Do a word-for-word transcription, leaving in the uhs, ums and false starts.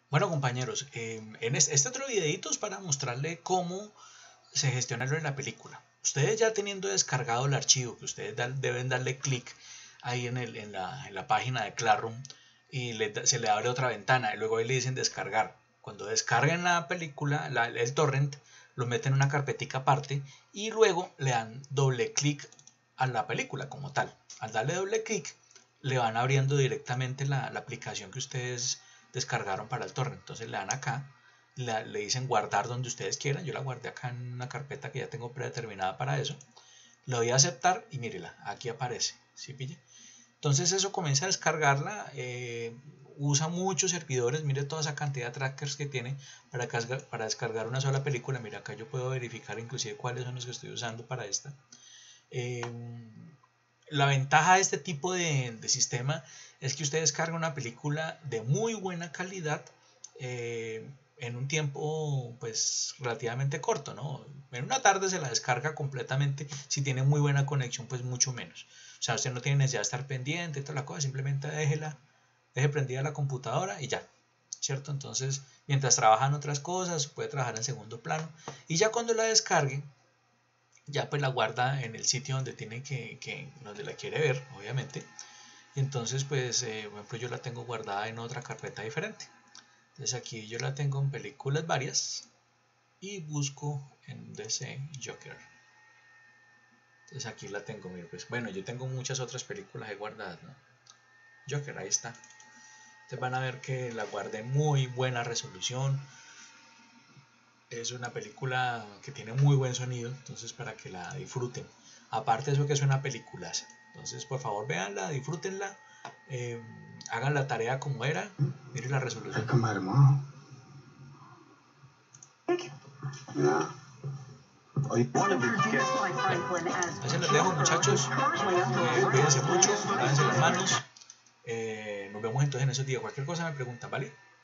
Bueno, compañeros, eh, en este, este otro videito es para mostrarle cómo se gestiona lo de la película. Ustedes ya teniendo descargado el archivo, que ustedes da, deben darle clic ahí en, el, en, la, en, la, página de Classroom y le, se le abre otra ventana y luego ahí le dicen descargar. Cuando descarguen la película, la, el torrent, lo meten en una carpetica aparte y luego le dan doble clic a la película como tal. Al darle doble clic, le van abriendo directamente la, la aplicación que ustedes descargaron para el torrent. Entonces le dan acá, la, le dicen guardar donde ustedes quieran. Yo la guardé acá en una carpeta que ya tengo predeterminada para eso. Le doy a aceptar y mírela, aquí aparece. ¿Sí pille? Entonces eso comienza a descargarla. Eh, usa muchos servidores. Mire toda esa cantidad de trackers que tiene para, para descargar una sola película. Mira, acá yo puedo verificar inclusive cuáles son los que estoy usando para esta. Eh, la ventaja de este tipo de, de sistema es que usted descarga una película de muy buena calidad eh, en un tiempo pues relativamente corto, ¿no? En una tarde se la descarga completamente. Si tiene muy buena conexión, pues mucho menos. O sea, usted no tiene necesidad de estar pendiente, toda la cosa, simplemente déjela, deje prendida la computadora y ya, ¿cierto? Entonces, mientras trabajan otras cosas, puede trabajar en segundo plano y ya cuando la descargue, ya pues la guarda en el sitio donde tiene que, que donde la quiere ver, obviamente. Y entonces pues, eh, por ejemplo, yo la tengo guardada en otra carpeta diferente. Entonces aquí yo la tengo en películas varias y busco en D C Joker. Entonces aquí la tengo, mire, pues bueno, yo tengo muchas otras películas guardadas, ¿no? Joker, ahí está. Ustedes van a ver que la guardé en muy buena resolución. Es una película que tiene muy buen sonido, entonces para que la disfruten. Aparte de eso que es una peliculaza. Entonces por favor véanla, disfrútenla, eh, hagan la tarea como era. Miren la resolución. Ahí se les dejo, muchachos. Eh, cuídense mucho, lávense las manos. Eh, nos vemos entonces en esos días. Cualquier cosa me preguntan, ¿vale?